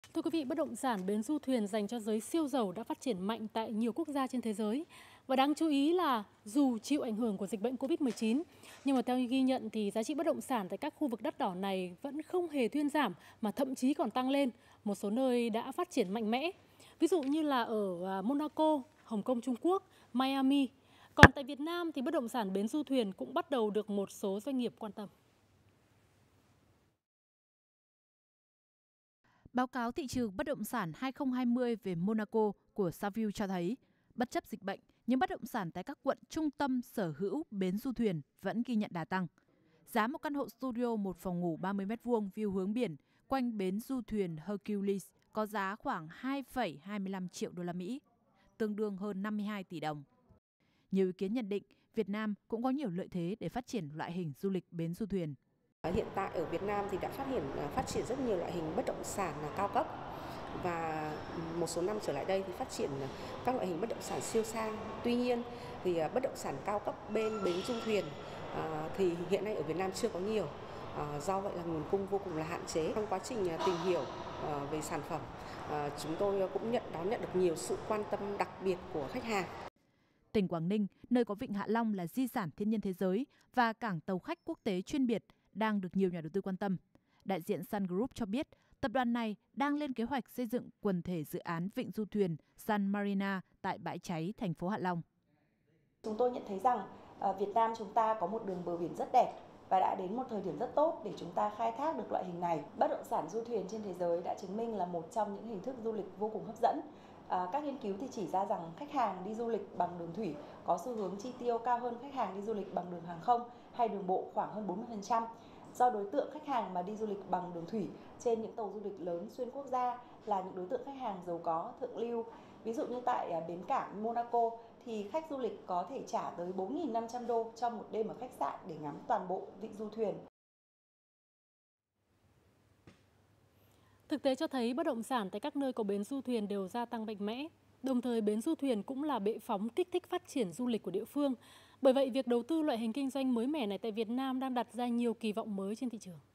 Thưa quý vị, bất động sản bến du thuyền dành cho giới siêu giàu đã phát triển mạnh tại nhiều quốc gia trên thế giới. Và đáng chú ý là dù chịu ảnh hưởng của dịch bệnh Covid-19, nhưng mà theo ghi nhận thì giá trị bất động sản tại các khu vực đắt đỏ này vẫn không hề thuyên giảm mà thậm chí còn tăng lên. Một số nơi đã phát triển mạnh mẽ. Ví dụ như là ở Monaco, Hồng Kông Trung Quốc, Miami. Còn tại Việt Nam thì bất động sản bến du thuyền cũng bắt đầu được một số doanh nghiệp quan tâm. Báo cáo thị trường bất động sản 2020 về Monaco của Saville cho thấy, bất chấp dịch bệnh, nhưng bất động sản tại các quận trung tâm sở hữu bến du thuyền vẫn ghi nhận đà tăng. Giá một căn hộ studio một phòng ngủ 30 m2 view hướng biển quanh bến du thuyền Hercules có giá khoảng 2,25 triệu đô la Mỹ, tương đương hơn 52 tỷ đồng. Nhiều ý kiến nhận định Việt Nam cũng có nhiều lợi thế để phát triển loại hình du lịch bến du thuyền. Hiện tại ở Việt Nam thì đã phát triển rất nhiều loại hình bất động sản cao cấp, và một số năm trở lại đây thì phát triển các loại hình bất động sản siêu sang. Tuy nhiên thì bất động sản cao cấp bên bến du thuyền thì hiện nay ở Việt Nam chưa có nhiều. Do vậy là nguồn cung vô cùng là hạn chế. Trong quá trình tìm hiểu về sản phẩm, chúng tôi cũng đón nhận được nhiều sự quan tâm đặc biệt của khách hàng. Tỉnh Quảng Ninh, nơi có Vịnh Hạ Long là di sản thiên nhiên thế giới và cảng tàu khách quốc tế chuyên biệt, đang được nhiều nhà đầu tư quan tâm. Đại diện Sun Group cho biết, tập đoàn này đang lên kế hoạch xây dựng quần thể dự án vịnh du thuyền Sun Marina tại Bãi Cháy, thành phố Hạ Long. Chúng tôi nhận thấy rằng Việt Nam chúng ta có một đường bờ biển rất đẹp và đã đến một thời điểm rất tốt để chúng ta khai thác được loại hình này. Bất động sản du thuyền trên thế giới đã chứng minh là một trong những hình thức du lịch vô cùng hấp dẫn. Các nghiên cứu thì chỉ ra rằng khách hàng đi du lịch bằng đường thủy có xu hướng chi tiêu cao hơn khách hàng đi du lịch bằng đường hàng không hay đường bộ khoảng hơn 40%. Do đối tượng khách hàng mà đi du lịch bằng đường thủy trên những tàu du lịch lớn xuyên quốc gia là những đối tượng khách hàng giàu có, thượng lưu. Ví dụ như tại bến cảng Monaco thì khách du lịch có thể trả tới 4.500 đô cho một đêm ở khách sạn để ngắm toàn bộ vịnh du thuyền. Thực tế cho thấy bất động sản tại các nơi có bến du thuyền đều gia tăng mạnh mẽ. Đồng thời bến du thuyền cũng là bệ phóng kích thích phát triển du lịch của địa phương. Bởi vậy việc đầu tư loại hình kinh doanh mới mẻ này tại Việt Nam đang đặt ra nhiều kỳ vọng mới trên thị trường.